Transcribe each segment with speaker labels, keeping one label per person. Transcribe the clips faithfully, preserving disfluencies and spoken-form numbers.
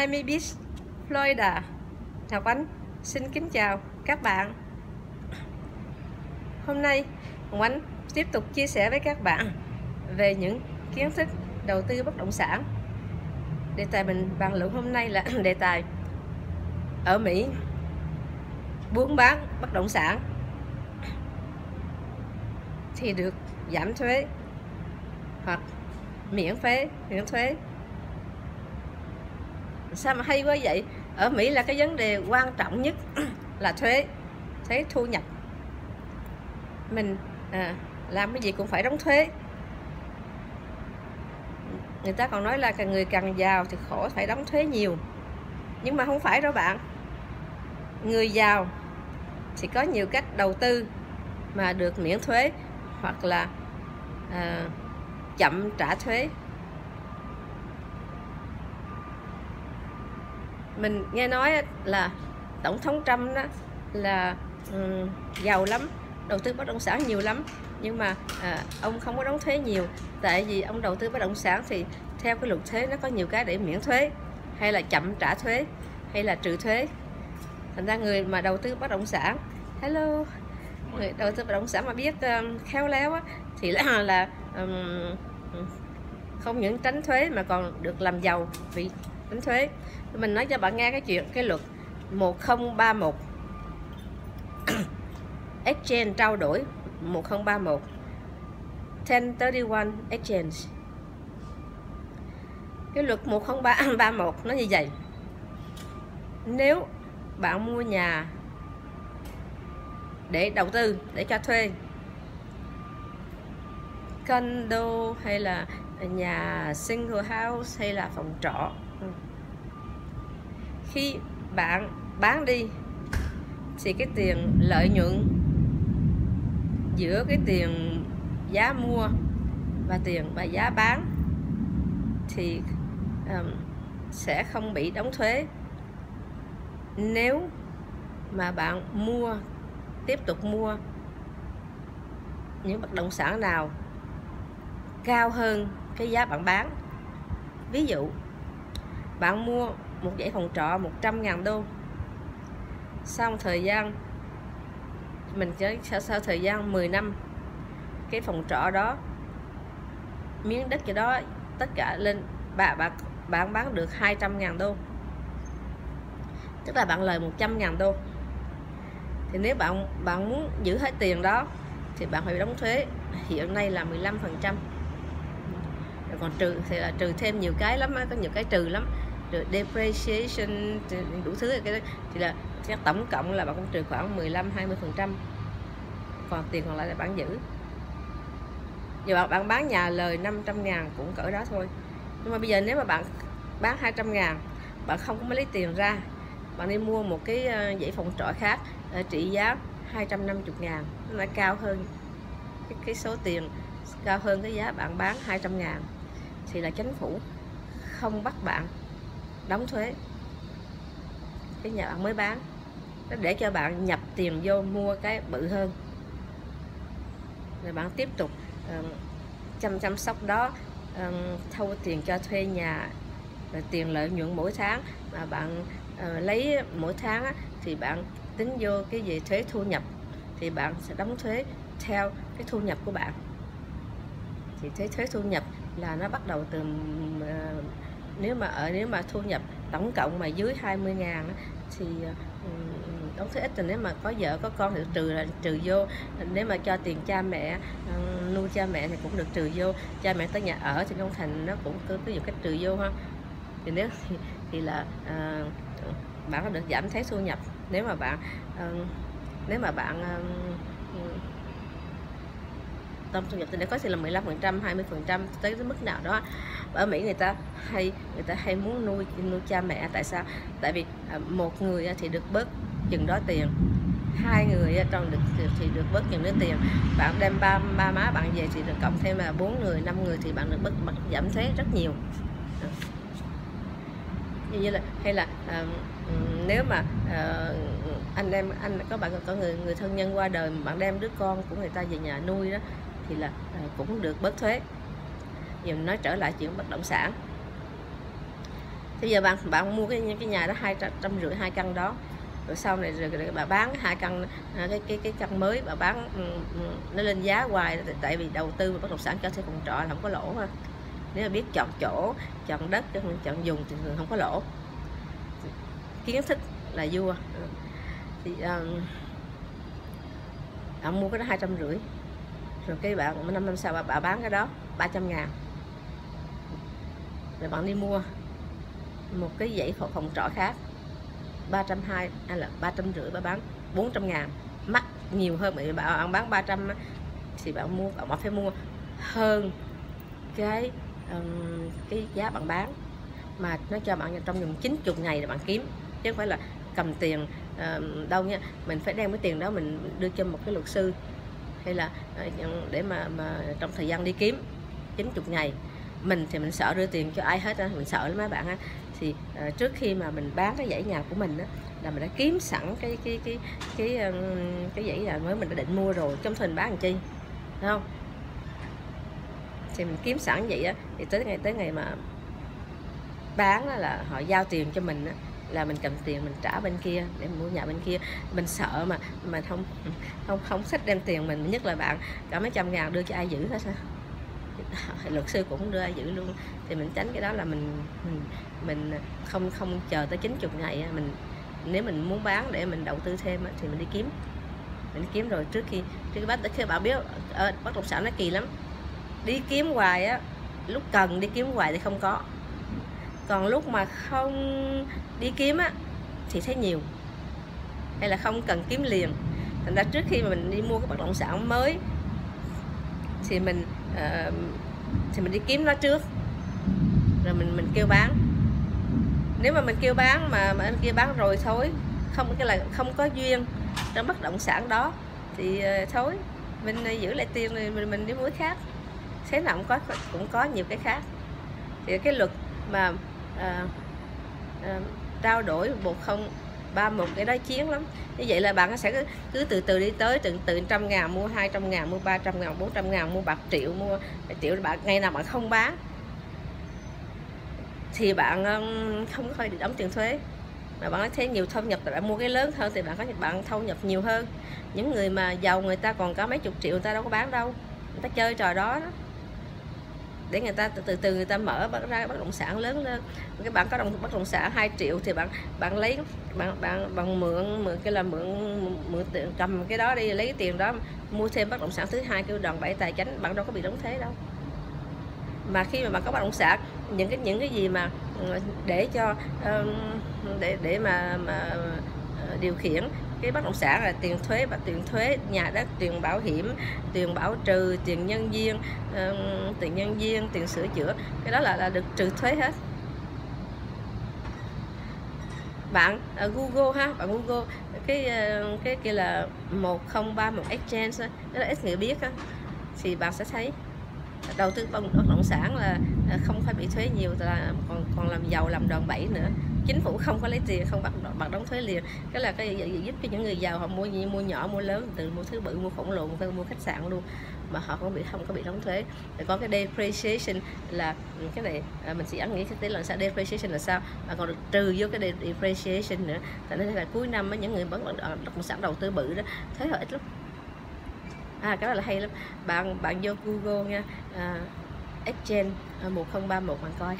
Speaker 1: Miami Beach, Florida. Ngọc Ánh xin kính chào các bạn. Hôm nay Ngọc Ánh tiếp tục chia sẻ với các bạn về những kiến thức đầu tư bất động sản. Đề tài mình bàn luận hôm nay là đề tài ở Mỹ buôn bán bất động sản thì được giảm thuế hoặc miễn thuế miễn thuế sao mà hay quá vậy? Ở Mỹ là cái vấn đề quan trọng nhất là thuế thuế thu nhập. Mình à, làm cái gì cũng phải đóng thuế. Người ta còn nói là càng người càng giàu thì khổ phải đóng thuế nhiều, nhưng mà không phải đâu bạn. Người giàu thì có nhiều cách đầu tư mà được miễn thuế hoặc là à, chậm trả thuế. Mình nghe nói là Tổng thống Trump đó là um, giàu lắm, đầu tư bất động sản nhiều lắm, nhưng mà à, ông không có đóng thuế nhiều. Tại vì ông đầu tư bất động sản thì theo cái luật thuế nó có nhiều cái để miễn thuế, hay là chậm trả thuế, hay là trừ thuế. Thành ra người mà đầu tư bất động sản, hello, người đầu tư bất động sản mà biết um, khéo léo á, thì là, là um, không những tránh thuế mà còn được làm giàu vì tránh thuế. Mình nói cho bạn nghe cái chuyện cái luật một không ba một Exchange, trao đổi một không ba một ten thirty-one Exchange. Cái luật một không ba một nó như vậy: nếu bạn mua nhà để đầu tư, để cho thuê, condo hay là nhà single house hay là phòng trọ, khi bạn bán đi thì cái tiền lợi nhuận giữa cái tiền giá mua và tiền và giá bán thì um, sẽ không bị đóng thuế. Nếu mà bạn mua tiếp tục mua những bất động sản nào cao hơn cái giá bạn bán, ví dụ bạn mua một dãy phòng trọ một trăm ngàn đô, xong thời gian mình chơi sau, sau thời gian mười năm, cái phòng trọ đó, miếng đất cho đó tất cả lên bạn bạn bạn bán được hai trăm ngàn đô, tức là bạn lời một trăm ngàn đô. Thì nếu bạn bạn muốn giữ hết tiền đó thì bạn phải đóng thuế, hiện nay là mười lăm phần trăm. Còn trừ thì là trừ thêm nhiều cái lắm, có nhiều cái trừ lắm, trừ depreciation, đủ thứ cái đó, thì là chắc tổng cộng là bạn cũng trừ khoảng mười lăm hai mươi phần trăm, còn tiền còn lại là bạn giữ. Giờ bạn, bạn bán nhà lời năm trăm ngàn cũng cỡ đó thôi. Nhưng mà bây giờ nếu mà bạn bán hai trăm ngàn, bạn không có mới lấy tiền ra, bạn đi mua một cái dãy phòng trọ khác trị giá hai trăm năm mươi ngàn, nó lại cao hơn cái, cái số tiền, cao hơn cái giá bạn bán hai trăm ngàn, thì là chính phủ không bắt bạn đóng thuế cái nhà bạn mới bán, nó để cho bạn nhập tiền vô mua cái bự hơn, rồi bạn tiếp tục uh, chăm chăm sóc đó, uh, thâu tiền cho thuê nhà, rồi tiền lợi nhuận mỗi tháng mà bạn uh, lấy mỗi tháng á, thì bạn tính vô cái gì thuế thu nhập, thì bạn sẽ đóng thuế theo cái thu nhập của bạn. Thì thuế thuế thu nhập là nó bắt đầu từ uh, nếu mà ở nếu mà thu nhập tổng cộng mà dưới hai mươi ngàn thì uh, đóng thuế ít. Rồi nếu mà có vợ có con thì trừ là trừ vô. Nếu mà cho tiền cha mẹ, uh, nuôi cha mẹ thì cũng được trừ vô. Cha mẹ tới nhà ở thì trong thành nó cũng cứ cứ cách trừ vô ha. Thì nếu thì, thì là uh, bạn có được giảm thuế thu nhập. Nếu mà bạn uh, nếu mà bạn uh, tổng thu nhập thì nó có thể là mười lăm phần trăm, hai mươi phần trăm tới cái mức nào đó. Ở Mỹ người ta hay người ta hay muốn nuôi nuôi cha mẹ. Tại sao? Tại vì một người thì được bớt chừng đó tiền, hai người trong được thì được bớt chừng đó tiền. Bạn đem ba ba má bạn về thì được cộng thêm là bốn người, năm người thì bạn được bớt giảm thuế rất nhiều. Như là hay là uh, nếu mà uh, anh đem anh có bạn có người người thân nhân qua đời, bạn đem đứa con của người ta về nhà nuôi đó thì là uh, cũng được bớt thuế. Giờ nói trở lại chuyện bất động sản, Bây giờ bạn bạn mua cái cái nhà đó hai trăm rưỡi hai căn đó, rồi sau này rồi, rồi bà bán hai căn cái cái cái căn mới bà bán nó lên giá hoài, tại vì đầu tư bất động sản cho thuê phòng trọ là không có lỗ ha. Nếu mà biết chọn chỗ, chọn đất, chọn dùng thì thường không có lỗ. Kiến thức là vua. Thì um, bạn mua cái đó hai trăm rưỡi, rồi cái bạn năm năm sau bà, bà bán cái đó ba trăm ngàn, rồi bạn đi mua một cái dãy phòng, phòng trọ khác ba trăm hai mươi hay là ba trăm rưỡi, bà bán bốn trăm ngàn, mắc nhiều hơn. Bởi vì bạn bán ba trăm thì bạn mua bạn phải mua hơn cái um, cái giá bạn bán, mà nó cho bạn trong vòng chín mươi ngày là bạn kiếm, chứ không phải là cầm tiền uh, đâu nha. Mình phải đem cái tiền đó mình đưa cho một cái luật sư, hay là uh, để mà mà trong thời gian đi kiếm chín mươi ngày. Mình thì mình sợ đưa tiền cho ai hết á, mình sợ lắm mấy bạn á. Thì uh, trước khi mà mình bán cái dãy nhà của mình á, là mình đã kiếm sẵn cái cái cái cái cái, cái dãy nhà mới mình đã định mua rồi, trong thời bán làm chi, thấy không? Thì mình kiếm sẵn vậy á, thì tới ngày tới ngày mà bán á, là họ giao tiền cho mình á, là mình cầm tiền mình trả bên kia để mình mua nhà bên kia. Mình sợ mà mà không không không thích đem tiền mình, nhất là bạn cả mấy trăm ngàn đưa cho ai giữ hết á, luật sư cũng đưa ai giữ luôn. Thì mình tránh cái đó, là mình mình, mình không không chờ tới chín mươi ngày. Mình nếu mình muốn bán để mình đầu tư thêm thì mình đi kiếm, mình đi kiếm rồi trước khi trước khi bắt khi bạn biết ở bất động sản nó kỳ lắm, đi kiếm hoài á, lúc cần đi kiếm hoài thì không có, còn lúc mà không đi kiếm á thì thấy nhiều, hay là không cần kiếm liền. Thành ra trước khi mà mình đi mua cái bất động sản mới thì mình uh, thì mình đi kiếm nó trước, rồi mình mình kêu bán. Nếu mà mình kêu bán mà mà anh kia bán rồi thôi, không cái là không có duyên trong bất động sản đó thì uh, thôi mình uh, giữ lại tiền rồi mình mình đi mua cái khác. Thế nào cũng có cũng có nhiều cái khác. Thì cái luật mà uh, uh, trao đổi một không ba một cái đó chiến lắm. Như vậy là bạn sẽ cứ, cứ từ từ đi tới, từ từ trăm ngàn mua hai trăm ngàn, mua ba trăm ngàn, bốn trăm ngàn, mua bạc triệu, mua triệu. Bạn ngày nào bạn không bán thì bạn không có phải đóng tiền thuế, mà bạn thấy nhiều thu nhập, bạn mua cái lớn hơn thì bạn có bạn thu nhập nhiều hơn. Những người mà giàu người ta còn có mấy chục triệu, người ta đâu có bán đâu, người ta chơi trò đó, đó. Để người ta từ từ, từ người ta mở ra bất động sản lớn lên. Các bạn có đồng bất động sản hai triệu thì bạn bạn lấy bạn bạn bằng mượn mượn cái là mượn mượn tiền, cầm cái đó đi, lấy cái tiền đó mua thêm bất động sản thứ hai, kêu đòn bẩy tài chính, bạn đâu có bị đóng thuế đâu. Mà khi mà bạn có bất động sản, những cái những cái gì mà để cho để để mà mà điều khiển cái bất động sản là tiền thuế và tiền thuế nhà đất, tiền bảo hiểm, tiền bảo trừ, tiền nhân viên, uh, tiền nhân viên, tiền sửa chữa, cái đó là, là được trừ thuế hết. Bạn uh, Google ha, bạn Google cái uh, cái kia là một không ba một exchange đó, đó là ít người biết ha. Thì bạn sẽ thấy đầu tư bất động sản là không phải bị thuế nhiều, là còn còn làm giàu, làm đòn bẩy nữa. Chính phủ không có lấy tiền, không bắt bằng đóng thuế liền. Cái là cái giúp cho những người giàu họ mua mua nhỏ, mua lớn, từ mua thứ bự, mua khổng lồ, mua khách sạn luôn, mà họ không bị không có bị đóng thuế. Rồi có cái depreciation là cái này à, mình sẽ nghĩ cái lần sau depreciation là sao, mà còn được trừ vô cái depreciation nữa. Tại nên là cuối năm những người bất động sản đầu tư bự đó thuế họ ít lắm. À, cái đó là hay lắm. Bạn bạn vô Google nha, à, exchange một không ba một bạn coi.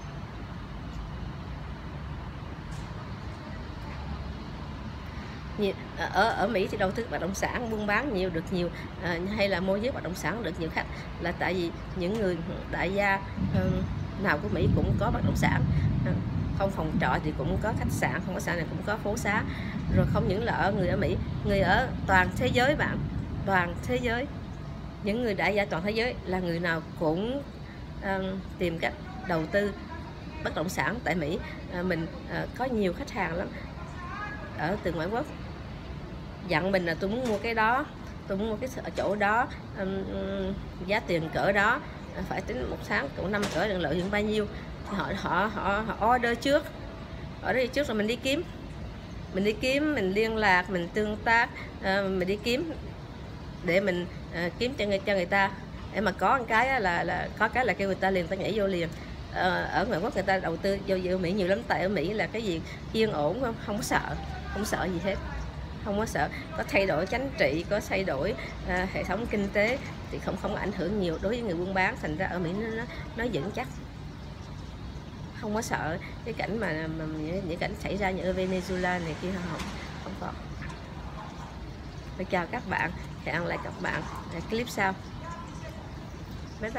Speaker 1: Nhiều, ở ở Mỹ thì đầu tư bất động sản buôn bán nhiều được nhiều, à, hay là môi giới bất động sản được nhiều khách, là tại vì những người đại gia um, nào của Mỹ cũng có bất động sản, không phòng trọ thì cũng có khách sạn, không có sạn này cũng có phố xá. Rồi không những là ở người ở Mỹ, người ở toàn thế giới bạn, toàn thế giới, những người đại gia toàn thế giới là người nào cũng uh, tìm cách đầu tư bất động sản tại Mỹ. Uh, mình uh, có nhiều khách hàng lắm ở từ ngoại quốc dặn mình là tôi muốn mua cái đó, tôi muốn mua cái ở chỗ đó, um, giá tiền cỡ đó, phải tính một tháng cỡ năm cỡ lợi nhuận bao nhiêu, thì họ họ họ họ order trước, ở đây trước rồi mình đi kiếm, mình đi kiếm, mình liên lạc, mình tương tác, uh, mình đi kiếm để mình uh, kiếm cho người cho người ta, để mà có một cái là là có cái là kêu người ta liền, ta nhảy vô liền. ở ngoại quốc người ta đầu tư vô ở Mỹ nhiều lắm, tại ở Mỹ là cái gì yên ổn, không không có sợ, không sợ gì hết, không có sợ. Có thay đổi chính trị, có thay đổi uh, hệ thống kinh tế thì không không ảnh hưởng nhiều đối với người buôn bán, thành ra ở Mỹ nó nó vững chắc, không có sợ cái cảnh mà, mà những, những cảnh xảy ra như ở Venezuela này kia không không có. Tôi chào các bạn, hẹn gặp lại các bạn ở clip sau. Bye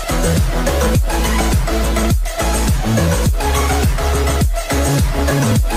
Speaker 1: bye.